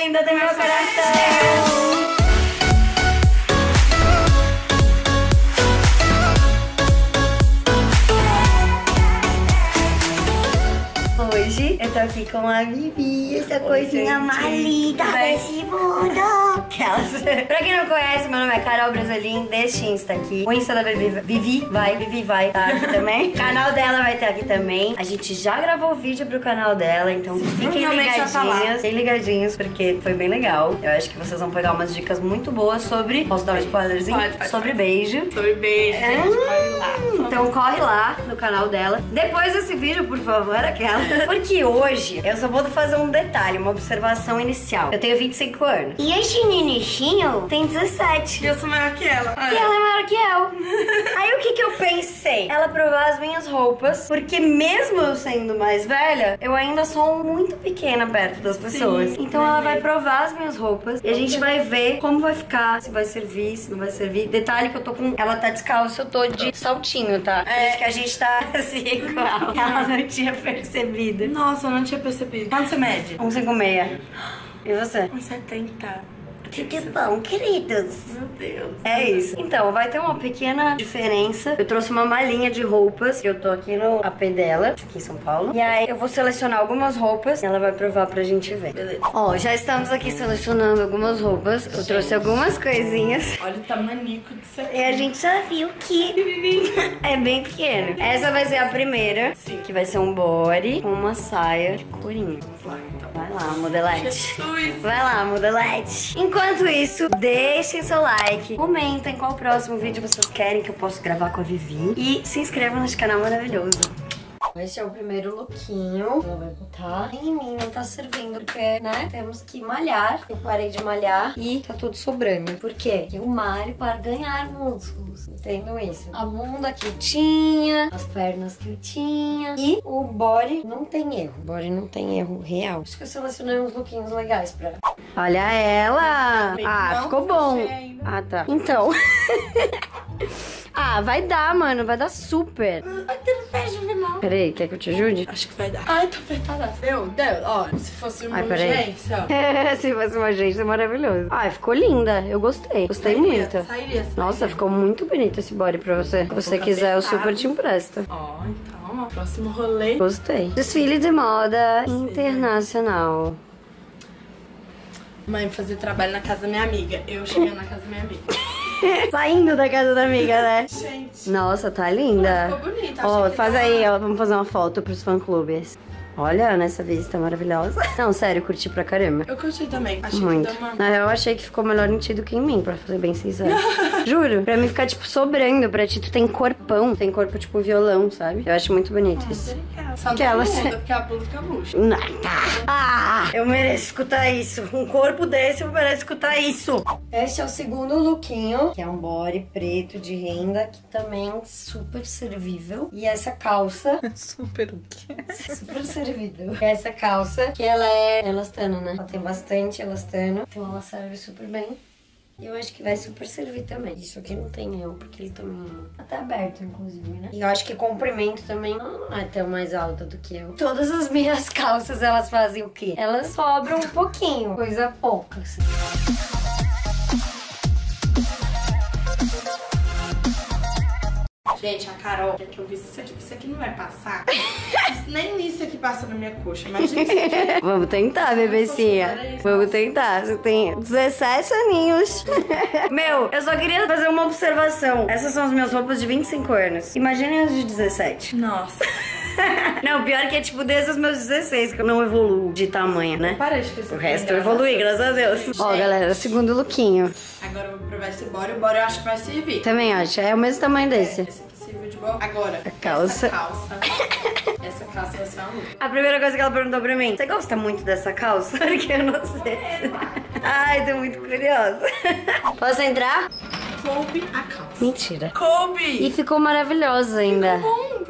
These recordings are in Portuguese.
linda do meu coração! Hoje eu tô aqui com a Vivi, essa coisinha mais linda desse mundo. Pra quem não conhece, meu nome é Carol Brasolim, deste Insta aqui. O Insta da Vivi vai tá aqui também. O canal dela vai ter aqui também. A gente já gravou vídeo pro canal dela, então fiquem ligadinhos, porque foi bem legal. Eu acho que vocês vão pegar umas dicas muito boas sobre... Posso dar um spoilerzinho? Sobre beijo. Sobre beijo, gente, corre lá. Então corre lá no canal dela. Depois desse vídeo, por favor, aquela. Porque hoje eu só vou fazer um detalhe, uma observação inicial. Eu tenho 25 anos. E este Ninichinho tem 17. E eu sou maior que ela. E ela é maior que eu. Aí o que eu pensei? Ela provar as minhas roupas, porque mesmo eu sendo mais velha, eu ainda sou muito pequena perto das pessoas. Então ela vai provar as minhas roupas e a gente vai ver como vai ficar, se vai servir, se não vai servir. Detalhe que eu tô com... Ela tá descalça, eu tô de saltinho, tá? Por isso que a gente tá assim igual. Ela não tinha percebido. Nossa, eu não tinha percebido. Quanto você mede? 1,56. E você? 1,70. Tudo bom, queridos? Meu Deus. É isso. Então, vai ter uma pequena diferença. Eu trouxe uma malinha de roupas. Eu tô aqui no AP dela, aqui em São Paulo. E aí, eu vou selecionar algumas roupas e ela vai provar pra gente ver. Beleza. Ó, já estamos aqui selecionando algumas roupas. Eu trouxe algumas coisinhas. Olha o tamanico disso aqui. E a gente já viu que é bem pequeno. Essa vai ser a primeira. Sim. Que vai ser um body com uma saia de corinho. Vai lá, modelete. Jesus. Vai lá, modelete. Enquanto isso, deixem seu like, comentem qual o próximo vídeo vocês querem que eu possa gravar com a Vivi e se inscrevam nesse canal maravilhoso. Esse é o primeiro lookinho. Ela vai botar em mim, não tá servindo porque, né, temos que malhar. Eu parei de malhar e tá tudo sobrando. Por quê? Eu malho para ganhar músculos. Entendam isso? A bunda que eu tinha, as pernas que eu tinha e o body não tem erro. O body não tem erro real. Acho que eu selecionei uns lookinhos legais pra... Olha ela! Ah, ficou bom. Ah, tá. Então... Ah, vai dar, mano. Vai dar super. Vai ter no pé juvenal. Peraí, quer que eu te ajude? Acho que vai dar. Ai, tô apertada. Deu. Ó, se fosse uma urgência, ó. Se fosse uma agência, é maravilhoso. Ai, ficou linda. Eu gostei. Gostei muito. Sairia. Nossa, ficou muito bonito esse body pra você. Se você quiser, eu super te empresto. Ó, então, ó. Próximo rolê. Gostei. Desfile de moda internacional. Mãe, fazer trabalho na casa da minha amiga. Eu cheguei na casa da minha amiga. Saindo da casa da amiga, né? Gente. Nossa, tá linda. Ficou bonita. Ó, faz aí, ó. Vamos fazer uma foto pros fã-clubes. Olha, nessa vista maravilhosa. Não, sério, curti pra caramba. Eu curti também. Achei Muito. que deu uma... Na real, eu achei que ficou melhor em ti do que em mim, pra ser bem sincero. Juro. Pra mim ficar, tipo, sobrando. Pra ti, tu tem corpão. Tem corpo, tipo, violão, sabe? Eu acho muito bonito isso. Só Que ela bunda, porque a bunda fica murcha. Ah, eu mereço escutar isso. Um corpo desse, eu mereço escutar isso. Este é o segundo lookinho, que é um body preto de renda, que também é super servível. E essa calça... Super o quê? Super servível. Essa calça, que ela é elastano, né? Ela tem bastante elastano, então ela serve super bem. E eu acho que vai super servir também. Isso aqui não tem eu, porque ele também tá até aberto, inclusive, né? E eu acho que comprimento também não é tão mais alta do que eu. Todas as minhas calças, elas fazem o quê? Elas sobram um pouquinho, coisa pouca, assim. Gente, a Carol, que eu vi isso aqui não vai passar. Nem isso aqui passa na minha coxa, imagina isso aqui. Vamos tentar, bebecinha. Vamos tentar. Você tem 17 aninhos. Meu, eu só queria fazer uma observação. Essas são as minhas roupas de 25 anos. Imaginem as de 17. Nossa. Não, pior que é tipo desde os meus 16 que eu não evoluo de tamanho, né? Para de crescer. O resto eu evoluí, graças a Deus. Ó, galera, segundo lookinho. Agora eu vou provar esse body. O body eu acho que vai servir. Também acho, é o mesmo tamanho desse. Esse aqui serviu de boa. Agora, A calça. Essa calça vai ser uma luta. A primeira coisa que ela perguntou pra mim: você gosta muito dessa calça? Porque eu não sei. Ai, tô muito curiosa. Posso entrar? Coube a calça. Mentira. Coube! E ficou maravilhosa ainda. Bom, ficou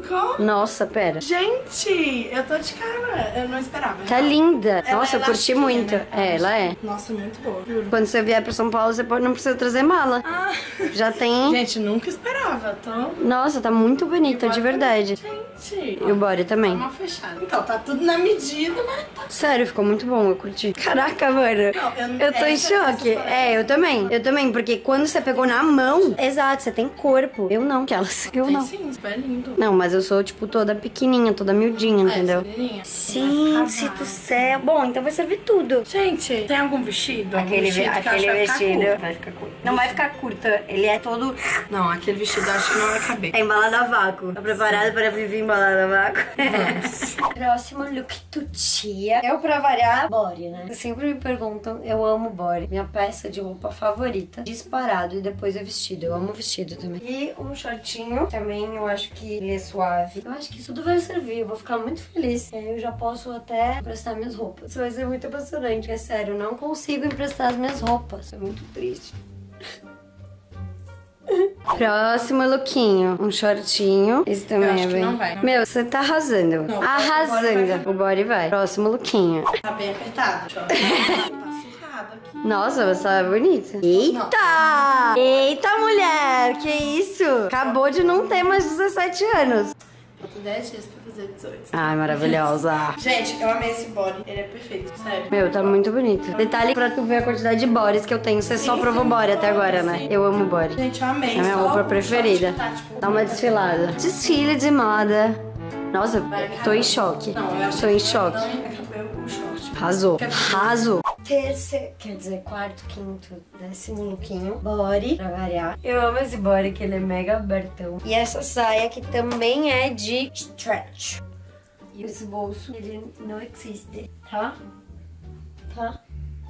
ficou? Nossa, pera. Gente, eu tô de cara. Eu não esperava. Tá linda. Ela Nossa, é eu curti elastiquinha, muito. né? É, ela é. Nossa, muito boa. Juro. Quando você vier pra São Paulo, você não precisa trazer mala. Ah. Já tem... Gente, nunca esperava. Tô... Nossa, tá muito bonita, de verdade. Gente. E o body também. Uma fechada. Então, tá tudo na medida, mas tá... Sério, ficou muito bom, eu curti. Caraca, mano. Não, Eu tô em choque. É, eu também. Eu também, porque quando você pegou na mão... Exato, você tem corpo. Eu não, aquelas. Eu Tem não. sim, super lindo. Não, mas eu sou, tipo, toda pequenininha, toda miudinha, entendeu? Pequenininha. Gente do céu. Bom, então vai servir tudo. Gente, tem algum vestido? Aquele que eu acho que vestido vai ficar curto. vai ficar curto. Não vai ficar curto, ele é todo... Não, aquele vestido eu acho que não vai caber. É embalado a vácuo. Tá preparado para viver embalado a vácuo? Vamos. Próximo look tutia. Eu, pra variar, body, né? Sempre me perguntam, eu amo body. Minha peça de roupa favorita. Disparado. E depois é vestido. Eu amo vestido também. E um shortinho. Também eu acho que ele é suave. Eu acho que isso tudo vai servir. Eu vou ficar muito feliz. E aí eu já posso até emprestar minhas roupas. Isso vai ser muito emocionante. É sério, eu não consigo emprestar as minhas roupas. É muito triste. Próximo lookinho, um shortinho. Esse também Eu acho é que bem... não vai. Meu, você tá arrasando. Não, Arrasando. O body vai. Próximo lookinho. Tá bem apertado. Tá surrado aqui. Nossa, você tá bonita. Eita! Eita, mulher! Que isso? Acabou de não ter mais 17 anos. Falta 10 dias pra fazer 18. Ai, maravilhosa. Gente, eu amei esse body. Ele é perfeito, sério. Meu, tá muito bonito. Detalhe pra tu ver a quantidade de bodies que eu tenho. Você só provou body até agora, né? Eu amo body. Gente, eu amei. É a minha Só roupa o preferida. short tá, tipo, Dá uma desfilada. Desfile de moda. Nossa, tô em choque. Não, eu acho Tô em que choque. não acabou o short. Arrasou. Arrasou. Terceiro, quer dizer, quarto, quinto, 10º lookinho. Body, pra variar. Eu amo esse body, que ele é mega abertão. E essa saia que também é de stretch. E esse bolso, ele não existe, tá? Tá?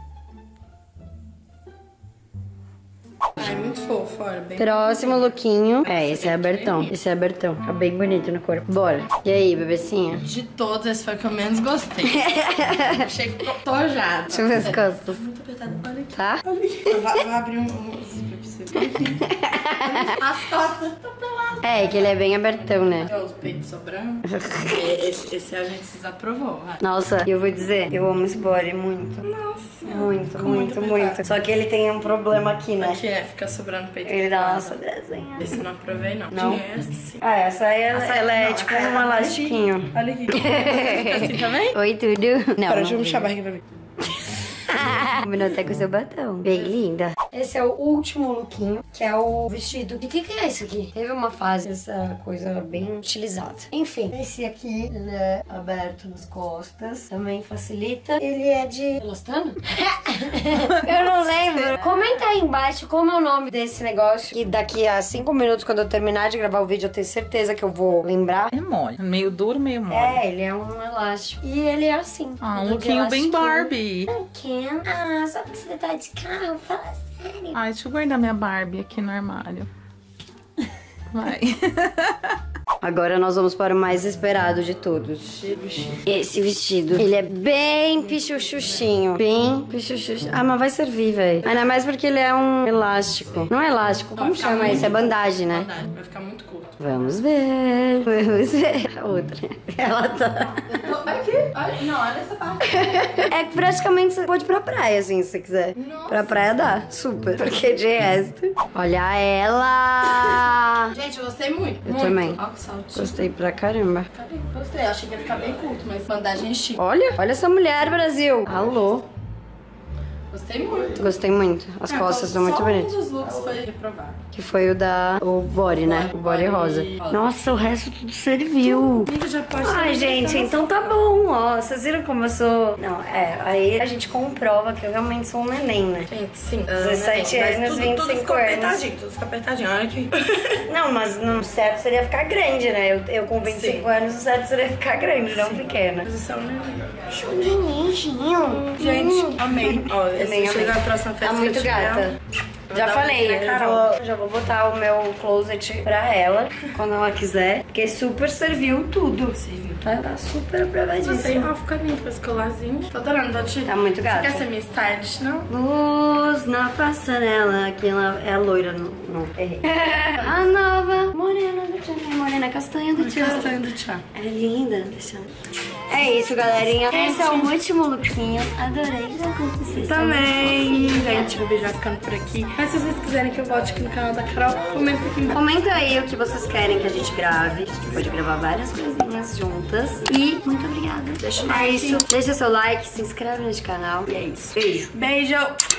Ai, muito fofo, olha. Bem... Próximo lookinho. É, esse é abertão. Esse é abertão. Fica bem bonito no corpo. Bora. E aí, bebecinha? De todos, esse foi o que eu menos gostei. Achei que ficou tojado. Deixa eu ver as costas. Muito apertado. Olha aqui. Tá? Olha aqui. Eu vou abrir um zíper pra você. Olha aqui. As costas estão peladas. É, que ele é bem abertão, né? Olha os peitos sobrando. Esse a gente desaprovou. Vai. Nossa, eu vou dizer, eu amo esse body muito. Nossa. Muito, Ficou muito, muito muito. Só que ele tem um problema aqui, né? Aqui fica sobrando peito. Ele dá uma sobrezinha. Esse eu não aprovei, não. Não? Tinha esse. Ah, essa aí, ela é Não, tipo ela um tá elastiquinho. Olha aqui. Fica assim também? Oi, tudo? Não. Pera, deixa eu puxar a barriga pra ver. Combinou até com o seu batom. Bem linda. Esse é o último lookinho, que é o vestido. E o que é isso aqui? Teve uma fase, essa coisa bem utilizada. Enfim, esse aqui, ele é aberto nas costas. Também facilita. Ele é de... Elastano? Eu não lembro. Comenta aí embaixo como é o nome desse negócio. Que daqui a 5 minutos, quando eu terminar de gravar o vídeo, eu tenho certeza que eu vou lembrar. É mole. Meio duro, meio mole. É, ele é um elástico. E ele é assim. Ah, ele um lookinho bem elastiquinho. Barbie. Ken, só que você tá de carro, fala sério. Ai, deixa eu guardar minha Barbie aqui no armário. Vai. Agora nós vamos para o mais esperado de todos. Esse vestido. Ele é bem pichuchuchinho. Bem pichuchuchinho. Ah, mas vai servir, velho. Ainda mais porque ele é um elástico. Não é elástico, como chama isso? É bandagem, né? Bandagem, vai ficar muito curto. Vamos ver. Vamos ver. A outra. Ela tá... Aqui. Olha, não, olha essa parte. É que praticamente você pode ir pra praia, assim, se você quiser. Nossa. Pra praia dá, super. Porque de resto... Olha ela! Gente, eu gostei muito. Eu muito. também. Olha que saltinho. Gostei pra caramba. Gostei, achei que ia ficar bem curto, mas bandagem chique. Olha essa mulher, Brasil. Alô. Gostei muito. Gostei muito. As costas estão muito Só bonitas. um dos looks foi reprovado. Que foi o body, né? O body rosa. Nossa, o resto tudo serviu. Amiga, já pode Ai, gente, então tá bom, ó. Vocês viram como eu sou... Não, aí a gente comprova que eu realmente sou um neném, né? Gente, sim. 17 anos, 25 tudo ficou anos. apertadinho, tudo ficou apertadinho. Olha aqui. Não, mas no certo seria ficar grande, né? Eu com 25 Sim. anos, o certo seria ficar grande, não pequena. Posição neném. Neninho. Gente, amei. Ó, Também esse chega amei. a próxima festa Tá que eu muito tiver. gata. Já dar um falei, pra Carol. já vou botar o meu closet pra ela quando ela quiser. Porque super serviu tudo. Serviu. Tá super Gostei, aprovadíssimo. ó, fica lindo esse colarzinho. Tô adorando, Doti. Tá muito gato. Você quer ser minha stylist, não? Luz na passarela, que ela é a loira, não errei. A nova morena do tchan, morena castanha do tchan. Castanho do tchan. É linda, deixa eu... É isso, galerinha. Esse é o último lookinho. Adorei estar com vocês. Também, gente, o vídeo vai ficando por aqui. Mas se vocês quiserem que eu volte aqui no canal da Carol, comenta aqui embaixo. Comenta aí o que vocês querem que a gente grave. A gente pode gravar várias coisinhas juntas. E muito obrigada. Deixa o É like. isso. Deixa seu like, se inscreve nesse canal. E é isso. Beijo. Beijo!